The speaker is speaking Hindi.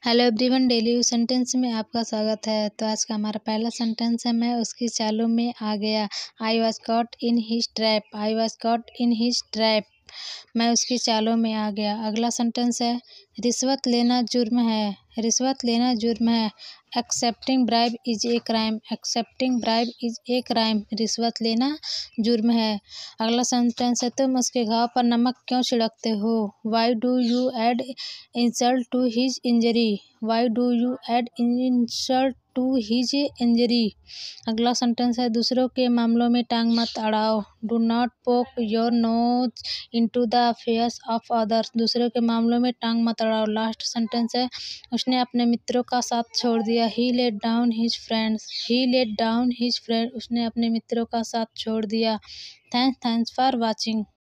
Hello everyone, daily use sentence में आपका स्वागत है। तो आज का हमारा पहला सेंटेंस है, मैं उसकी चालों में आ गया। I was caught in his trap. I was caught in his trap. मैं उसकी चालों में आ गया। अगला सेंटेंस है, रिश्वत लेना जुर्म है। रिश्वत लेना जुर्म है। Accepting bribe is a crime. Accepting bribe is a crime. रिश्वत लेना जुर्म है। अगला सेंटेंस है, तुम उसके घाव पर नमक क्यों छिड़कते हो। Why do you add insult to his injury. Why do you add insult to his injury. अगला सेंटेंस है, दूसरों के मामलों में टांग मत अड़ाओ। Do not poke your nose into the affairs of others. दूसरों के मामलों में टांग मत अड़ाओ। लास्ट सेंटेंस है, उसने अपने मित्रों का साथ छोड़ दिया। He let down his friends. He let down his friend. उसने अपने मित्रों का साथ छोड़ दिया। Thanks for watching.